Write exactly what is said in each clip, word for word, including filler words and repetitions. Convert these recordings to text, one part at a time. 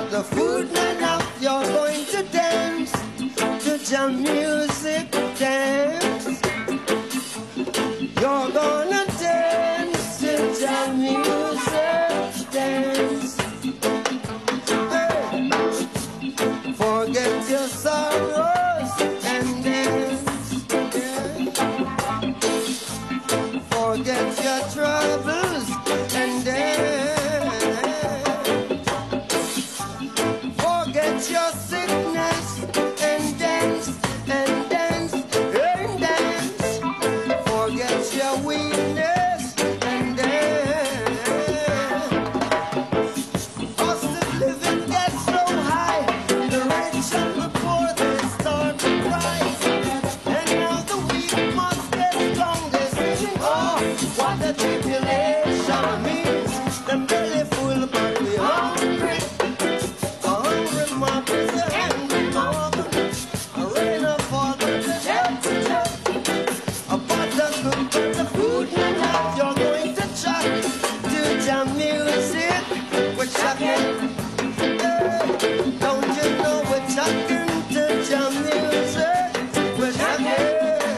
But the food not enough, you're going to dance to jam music, dance. You're gonna dance to jam music, dance. Hey. Forget your sorrows and dance. Yeah. Forget your troubles and dance. Forget your sickness and dance, and dance, and dance. Forget your weakness and dance. Cost of living gets so high, the rich and the poor they start to cry. And now the weak must get strongest. Oh, what a tribulation means. Them belly full but we hungry. A hungry mob is a hungry mob. A rain of fall but the dead to death. A butter cook but the food not hot. You're going to chuck to jam music. We're chucking. Hey, don't you know we're chucking to jam music? We're chucking.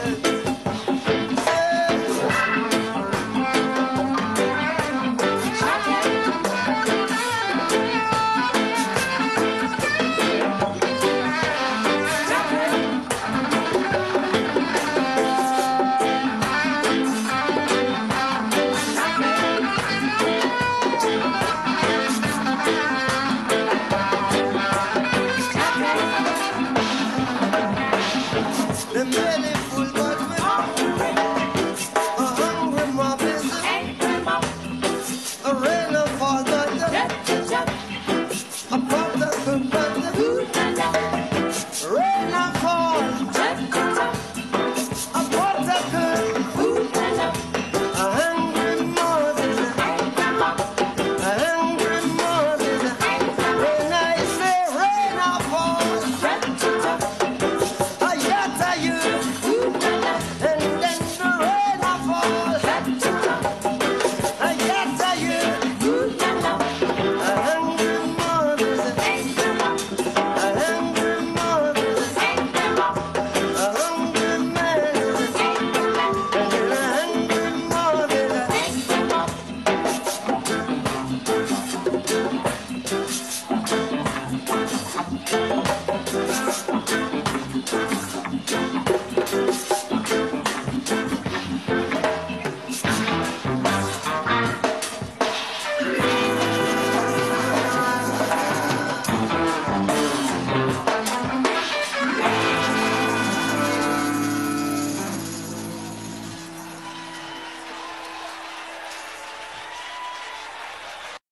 The belly full but we're hungry. A hungry mob is a, a rain of fall but the a pot